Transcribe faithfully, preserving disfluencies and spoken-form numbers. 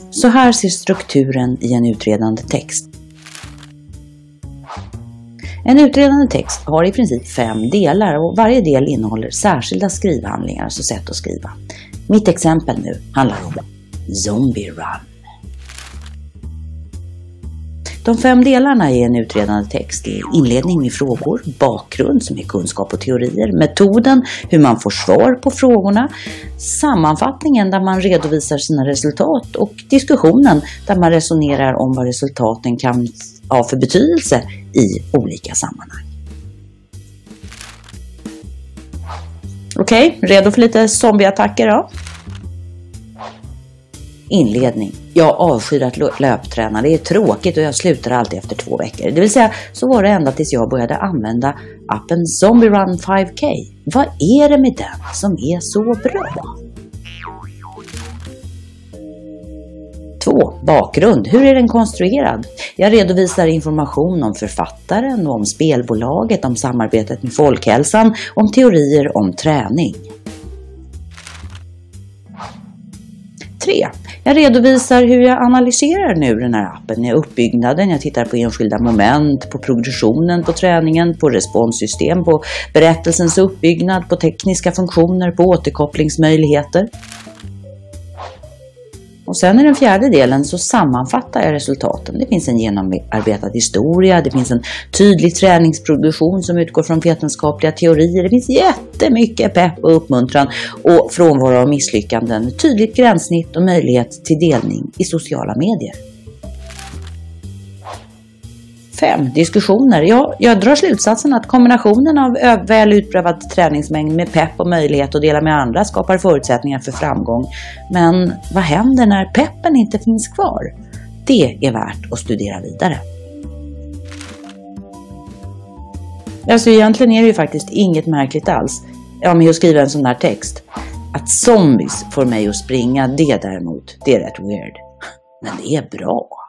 Så här ser strukturen i en utredande text. En utredande text har i princip fem delar och varje del innehåller särskilda skrivhandlingar, alltså sätt att skriva. Mitt exempel nu handlar om Zombie Run. De fem delarna i en utredande text är inledning med frågor, bakgrund som är kunskap och teorier, metoden, hur man får svar på frågorna, sammanfattningen där man redovisar sina resultat och diskussionen där man resonerar om vad resultaten kan ha för betydelse i olika sammanhang. Okej, redo för lite zombieattacker då? Inledning. Jag avskyr att löpträna. Det är tråkigt och jag slutar alltid efter två veckor. Det vill säga, så var det ända tills jag började använda appen Zombie Run fem K. Vad är det med den som är så bra? två. Bakgrund. Hur är den konstruerad? Jag redovisar information om författaren, om spelbolaget, om samarbetet med folkhälsan, om teorier om träning. tre. Jag redovisar hur jag analyserar nu den här appen i uppbyggnaden. Jag tittar på enskilda moment, på progressionen på träningen, på responssystem, på berättelsens uppbyggnad, på tekniska funktioner, på återkopplingsmöjligheter. Och sen i den fjärde delen så sammanfattar jag resultaten. Det finns en genomarbetad historia, det finns en tydlig träningsprogression som utgår från vetenskapliga teorier. Det finns jättemycket pepp och uppmuntran och frånvaro av misslyckanden, tydligt gränssnitt och möjlighet till delning i sociala medier. fem. Diskussioner. Ja, jag drar slutsatsen att kombinationen av väl utprövad träningsmängd med pepp och möjlighet att dela med andra skapar förutsättningar för framgång. Men vad händer när peppen inte finns kvar? Det är värt att studera vidare. Alltså egentligen är det ju faktiskt inget märkligt alls. Ja, med att skriva en sån här text. Att zombies får mig att springa, det däremot, det är rätt weird. Men det är bra.